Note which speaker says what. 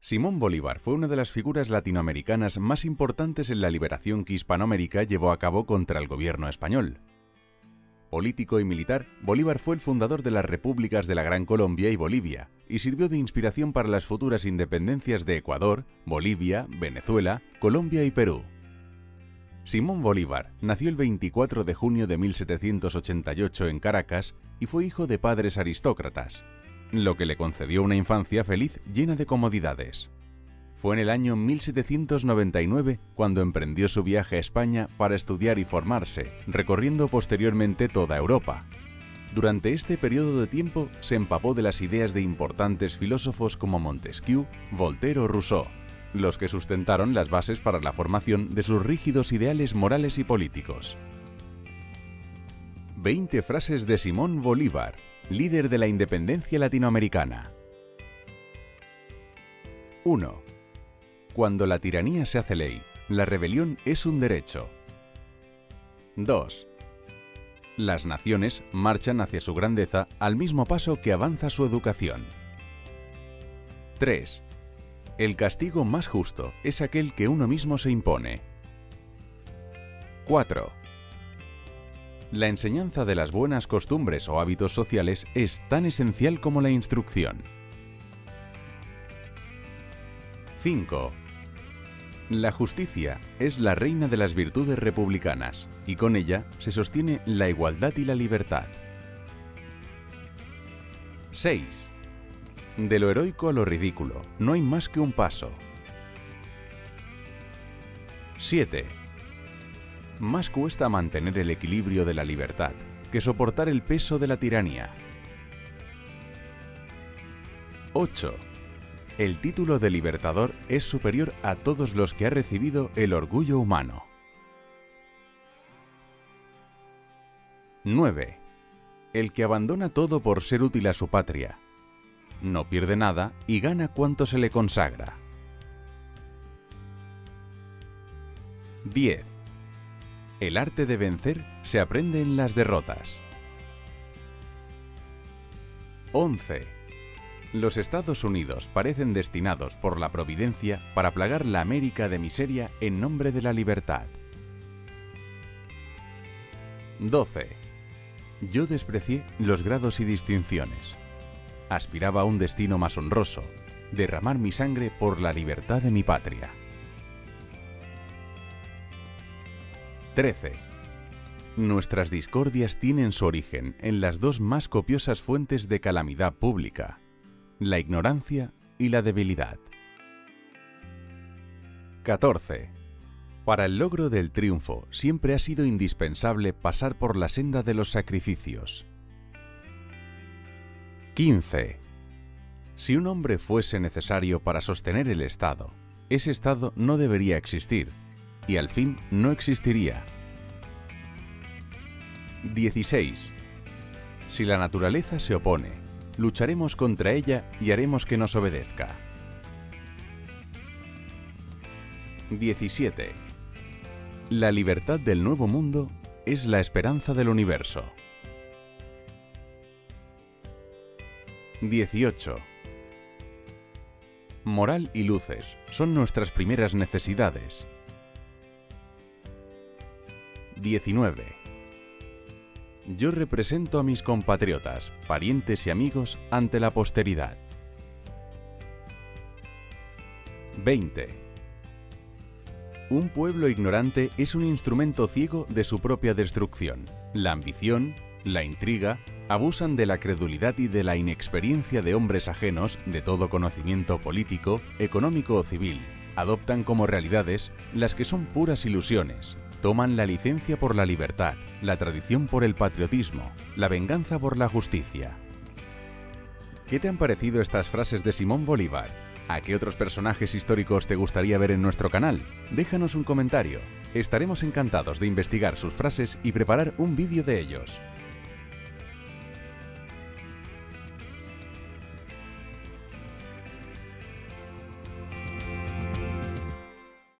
Speaker 1: Simón Bolívar fue una de las figuras latinoamericanas más importantes en la liberación que Hispanoamérica llevó a cabo contra el gobierno español. Político y militar, Bolívar fue el fundador de las repúblicas de la Gran Colombia y Bolivia, y sirvió de inspiración para las futuras independencias de Ecuador, Bolivia, Venezuela, Colombia y Perú. Simón Bolívar nació el 24 de junio de 1788 en Caracas y fue hijo de padres aristócratas, lo que le concedió una infancia feliz llena de comodidades. Fue en el año 1799 cuando emprendió su viaje a España para estudiar y formarse, recorriendo posteriormente toda Europa. Durante este periodo de tiempo se empapó de las ideas de importantes filósofos como Montesquieu, Voltaire o Rousseau, los que sustentaron las bases para la formación de sus rígidos ideales morales y políticos. 20 frases de Simón Bolívar, líder de la independencia latinoamericana. 1. Cuando la tiranía se hace ley, la rebelión es un derecho. 2. Las naciones marchan hacia su grandeza al mismo paso que avanza su educación. 3. El castigo más justo es aquel que uno mismo se impone. 4. La enseñanza de las buenas costumbres o hábitos sociales es tan esencial como la instrucción. 5. La justicia es la reina de las virtudes republicanas, y con ella se sostiene la igualdad y la libertad. 6. De lo heroico a lo ridículo, no hay más que un paso. 7. Más cuesta mantener el equilibrio de la libertad que soportar el peso de la tiranía. 8. El título de libertador es superior a todos los que ha recibido el orgullo humano. 9. El que abandona todo por ser útil a su patria no pierde nada y gana cuanto se le consagra. 10. El arte de vencer se aprende en las derrotas. 11. Los Estados Unidos parecen destinados por la providencia para plagar la América de miseria en nombre de la libertad. 12. Yo desprecié los grados y distinciones. Aspiraba a un destino más honroso, derramar mi sangre por la libertad de mi patria. 13. Nuestras discordias tienen su origen en las dos más copiosas fuentes de calamidad pública: la ignorancia y la debilidad. 14. Para el logro del triunfo siempre ha sido indispensable pasar por la senda de los sacrificios. 15. Si un hombre fuese necesario para sostener el Estado, ese Estado no debería existir, y al fin no existiría. 16. Si la naturaleza se opone, lucharemos contra ella y haremos que nos obedezca. 17. La libertad del Nuevo Mundo es la esperanza del universo. 18. Moral y luces son nuestras primeras necesidades. 19. Yo represento a mis compatriotas, parientes y amigos ante la posteridad. 20. Un pueblo ignorante es un instrumento ciego de su propia destrucción. La ambición, la intriga, abusan de la credulidad y de la inexperiencia de hombres ajenos de todo conocimiento político, económico o civil. Adoptan como realidades las que son puras ilusiones. Toman la licencia por la libertad, la tradición por el patriotismo, la venganza por la justicia. ¿Qué te han parecido estas frases de Simón Bolívar? ¿A qué otros personajes históricos te gustaría ver en nuestro canal? Déjanos un comentario. Estaremos encantados de investigar sus frases y preparar un vídeo de ellos.